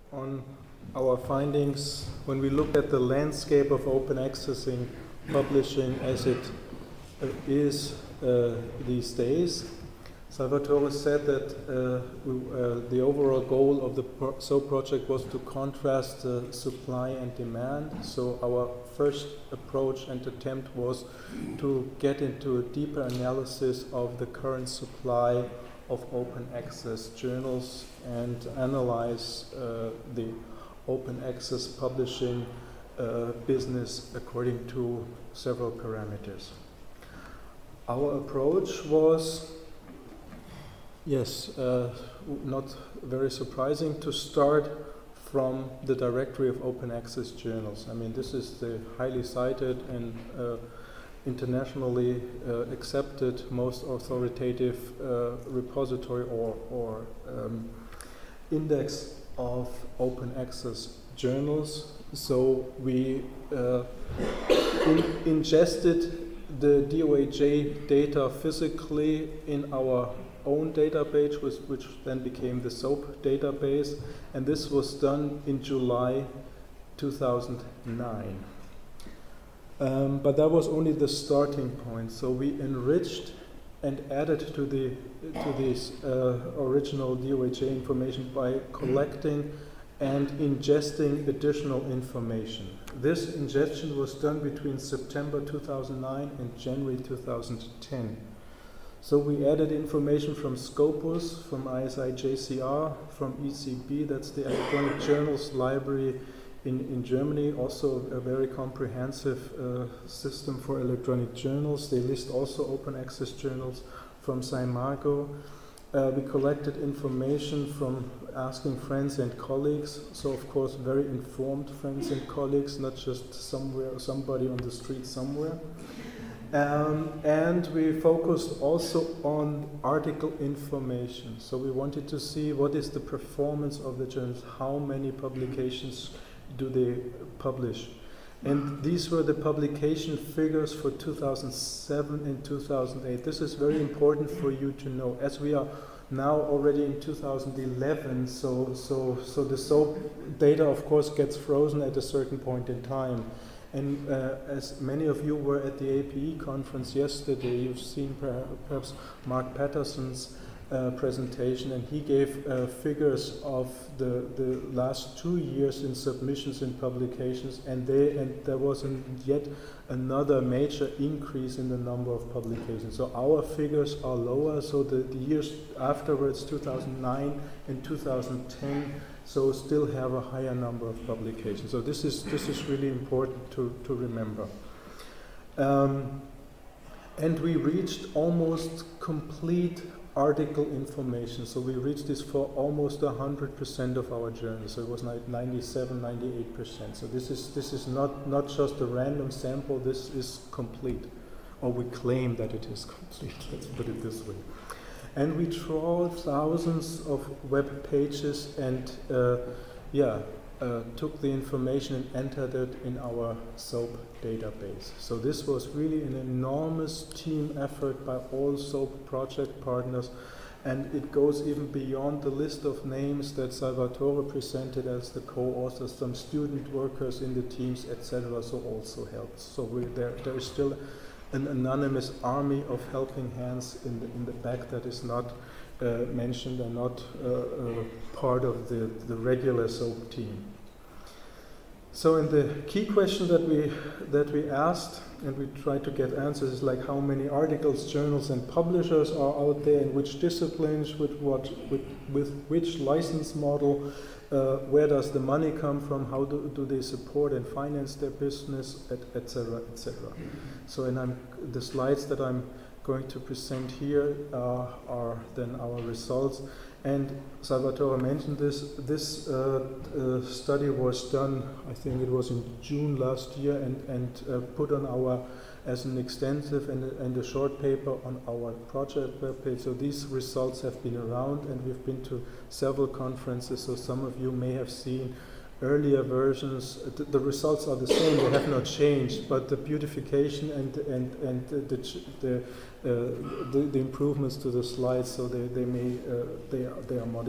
on our findings when we look at the landscape of open accessing publishing as it is these days. Salvatore said that the overall goal of the SOAP project was to contrast supply and demand. So our first approach and attempt was to get into a deeper analysis of the current supply of open access journals and analyze the open access publishing business according to several parameters. Our approach was, not very surprising, to start from the directory of open access journals. I mean, this is the highly cited and internationally accepted, most authoritative repository or index of open access journals. So we ingested the DOAJ data physically in our own database, which then became the SOAP database, and this was done in July 2009. But that was only the starting point. So we enriched and added to this original DOAJ information by collecting and ingesting additional information. This ingestion was done between September 2009 and January 2010. So we added information from Scopus, from ISI JCR, from ECB, that's the Electronic Journals Library in Germany, also a very comprehensive system for electronic journals. They list also open access journals. From SciMargo. We collected information from asking friends and colleagues, so of course very informed friends and colleagues, not just somebody on the street somewhere. And we focused also on article information. So we wanted to see what is the performance of the journals, how many publications do they publish. And these were the publication figures for 2007 and 2008. This is very important for you to know, as we are now already in 2011, so the SOAP data of course gets frozen at a certain point in time. And as many of you were at the APE conference yesterday, you've seen perhaps Mark Patterson's presentation, and he gave figures of the last 2 years in submissions and publications, and there was yet another major increase in the number of publications. So our figures are lower, so the years afterwards, 2009 and 2010, so still have a higher number of publications. So this is really important to remember. And we reached almost complete article information. So we reached this for almost 100% of our journals. So it was like 97, 98%. So this is not just a random sample, this is complete. Or we claim that it is complete, let's put it this way. And we trawled thousands of web pages and took the information and entered it in our SOAP database. So this was really an enormous team effort by all SOAP project partners, and it goes even beyond the list of names that Salvatore presented as the co-authors, some student workers in the teams, etc. So also helped. So there is still an anonymous army of helping hands in the back that is not mentioned and not part of the regular SOAP team. So, in the key question that we asked, and we tried to get answers, is like how many articles, journals, and publishers are out there, in which disciplines, with which license model, where does the money come from, how do they support and finance their business, etc., etc. So, the slides that I'm going to present here are then our results. And Salvatore mentioned this. This study was done, I think it was in June last year, and put on as an extensive and a short paper on our project webpage. So these results have been around, and we've been to several conferences. So some of you may have seen earlier versions. The results are the same; they have not changed. But the beautification and the improvements to the slides, so they are modified.